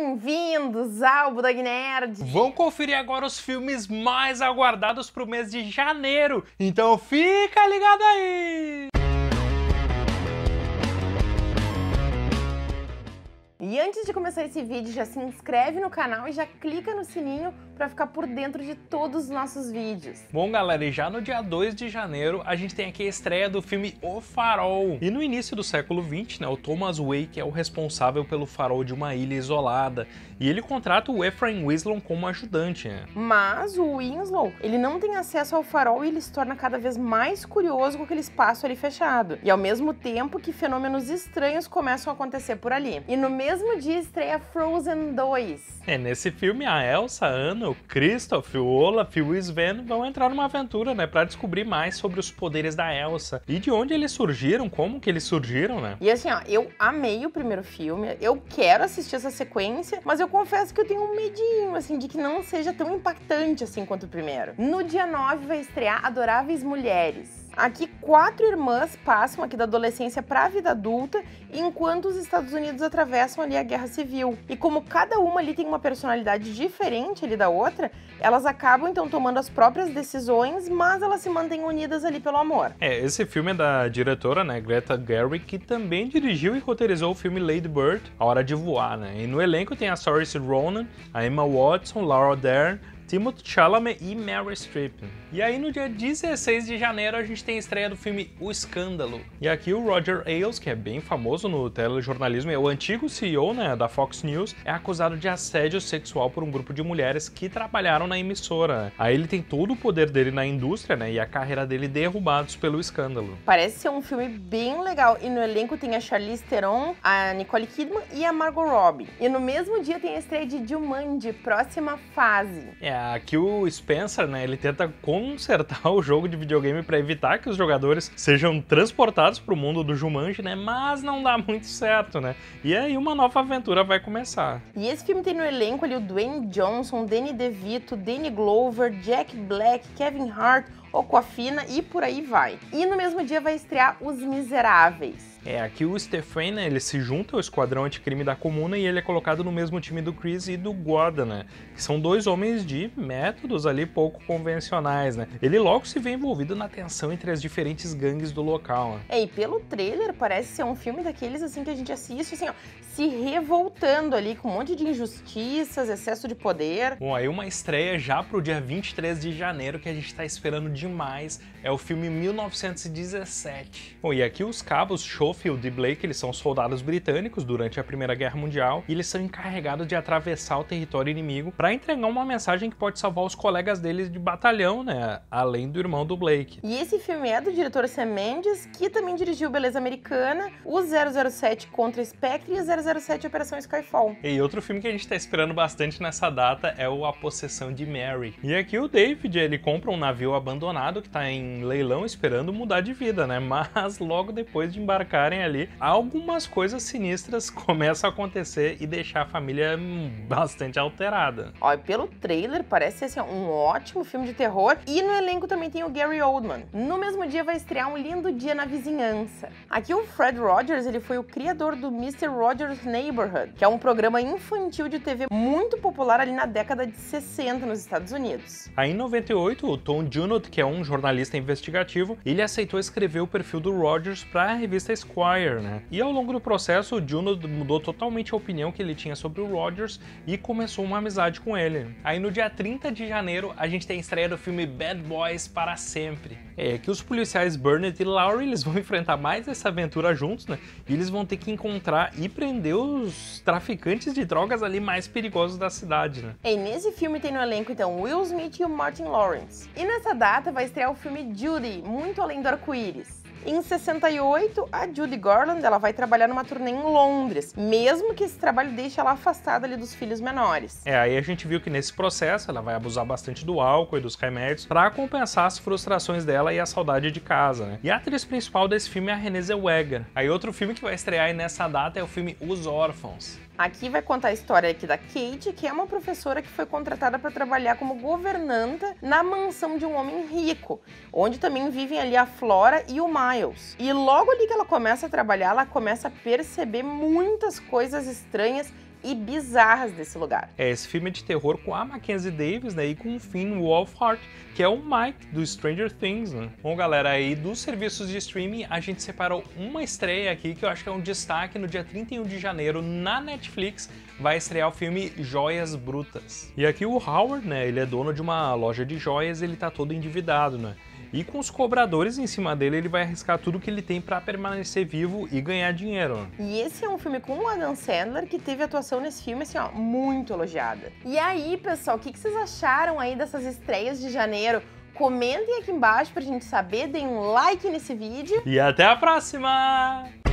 bem-vindos ao Budog Nerd! Vão conferir agora os filmes mais aguardados pro mês de janeiro, então fica ligado aí! E antes de começar esse vídeo, já se inscreve no canal e já clica no sininho para ficar por dentro de todos os nossos vídeos. Bom, galera, e já no dia 2 de janeiro, a gente tem aqui a estreia do filme O Farol. E no início do século XX, o Thomas Wake é o responsável pelo farol de uma ilha isolada. E ele contrata o Ephraim Winslow como ajudante, Mas o Winslow, ele não tem acesso ao farol e ele se torna cada vez mais curioso com aquele espaço ali fechado. E ao mesmo tempo que fenômenos estranhos começam a acontecer por ali. E no mesmo dia estreia Frozen 2. Nesse filme a Elsa, a Anna, o Kristoff, o Olaf e o Sven vão entrar numa aventura, para descobrir mais sobre os poderes da Elsa e de onde eles surgiram, como que eles surgiram, E assim, eu amei o primeiro filme, eu quero assistir essa sequência, mas eu confesso que eu tenho um medinho, assim, de que não seja tão impactante assim quanto o primeiro. No dia 9 vai estrear Adoráveis Mulheres. Aqui, 4 irmãs passam aqui da adolescência para a vida adulta, enquanto os Estados Unidos atravessam ali a Guerra Civil. E como cada uma ali tem uma personalidade diferente ali da outra, elas acabam então tomando as próprias decisões, mas elas se mantêm unidas ali pelo amor. Esse filme é da diretora, Greta Gerwig, que também dirigiu e roteirizou o filme Lady Bird, A Hora de Voar, E no elenco tem a Saoirse Ronan, a Emma Watson, Laura Dern, Timothée Chalamet e Meryl Streep. E aí no dia 16 de janeiro a gente tem a estreia do filme O Escândalo. E aqui o Roger Ailes, que é bem famoso no telejornalismo, é o antigo CEO da Fox News, é acusado de assédio sexual por um grupo de mulheres que trabalharam na emissora. Aí ele tem todo o poder dele na indústria, e a carreira dele derrubados pelo escândalo. Parece ser um filme bem legal. E no elenco tem a Charlize Theron, a Nicole Kidman e a Margot Robbie. E no mesmo dia tem a estreia de Jumanji, Próxima Fase. Aqui o Spencer, ele tenta consertar o jogo de videogame para evitar que os jogadores sejam transportados para o mundo do Jumanji, mas não dá muito certo, E aí uma nova aventura vai começar. E esse filme tem no elenco ali o Dwayne Johnson, Danny DeVito, Danny Glover, Jack Black, Kevin Hart, Awkwafina e por aí vai. E no mesmo dia vai estrear Os Miseráveis. Aqui o Stephen, ele se junta ao esquadrão anticrime da comuna e ele é colocado no mesmo time do Chris e do Gordon, que são dois homens de métodos ali pouco convencionais, Ele logo se vê envolvido na tensão entre as diferentes gangues do local, E pelo trailer parece ser um filme daqueles assim que a gente assiste assim, se revoltando ali com um monte de injustiças, excesso de poder. Bom, aí uma estreia já pro dia 23 de janeiro que a gente tá esperando demais, é o filme 1917. Bom, e aqui os cabos Schofield e Blake, eles são soldados britânicos durante a Primeira Guerra Mundial e eles são encarregados de atravessar o território inimigo para entregar uma mensagem que pode salvar os colegas deles de batalhão, além do irmão do Blake. E esse filme é do diretor Sam Mendes, que também dirigiu Beleza Americana, o 007 Contra Spectre e o 007 Operação Skyfall. E outro filme que a gente tá esperando bastante nessa data é o A Possessão de Mary. E aqui o David, ele compra um navio abandonado que tá em leilão esperando mudar de vida, Mas logo depois de embarcarem ali, algumas coisas sinistras começam a acontecer e deixar a família bastante alterada. Pelo trailer parece ser assim, um ótimo filme de terror e no elenco também tem o Gary Oldman. No mesmo dia vai estrear Um Lindo Dia na Vizinhança. Aqui o Fred Rogers, ele foi o criador do Mr. Rogers' Neighborhood, que é um programa infantil de TV muito popular ali na década de 60 nos Estados Unidos. Aí em 98, o Tom Junod, que é um jornalista investigativo, ele aceitou escrever o perfil do Rogers para a revista Esquire, E ao longo do processo, o Junod mudou totalmente a opinião que ele tinha sobre o Rogers e começou uma amizade com ele. Aí no dia 30 de janeiro, a gente tem a estreia do filme Bad Boys para Sempre. Que os policiais Burnett e Laurie, eles vão enfrentar mais essa aventura juntos, E eles vão ter que encontrar e prender os traficantes de drogas ali mais perigosos da cidade, E nesse filme tem no elenco, então, Will Smith e o Martin Lawrence. E nessa data vai estrear o filme Judy, Muito Além do Arco-Íris. Em 68, a Judy Garland ela vai trabalhar numa turnê em Londres, mesmo que esse trabalho deixe ela afastada ali dos filhos menores. Aí a gente viu que nesse processo ela vai abusar bastante do álcool e dos remédios para compensar as frustrações dela e a saudade de casa, E a atriz principal desse filme é a Renée Zellweger. Aí outro filme que vai estrear aí nessa data é o filme Os Órfãos. Aqui vai contar a história aqui da Kate, que é uma professora que foi contratada para trabalhar como governanta na mansão de um homem rico, onde também vivem ali a Flora e o Miles. E logo ali que ela começa a trabalhar, ela começa a perceber muitas coisas estranhas e bizarras desse lugar. Esse filme é de terror com a Mackenzie Davis, né, e com o Finn Wolfhard, que é o Mike do Stranger Things, né? Bom, galera, aí dos serviços de streaming, a gente separou uma estreia aqui que eu acho que é um destaque. No dia 31 de janeiro, na Netflix, vai estrear o filme Joias Brutas. E aqui o Howard, né, ele é dono de uma loja de joias, ele tá todo endividado, né? E com os cobradores em cima dele, ele vai arriscar tudo que ele tem pra permanecer vivo e ganhar dinheiro. E esse é um filme com o Adam Sandler, que teve atuação nesse filme, assim, ó, muito elogiada. E aí, pessoal, o que vocês acharam aí dessas estreias de janeiro? Comentem aqui embaixo pra gente saber, deem um like nesse vídeo. E até a próxima!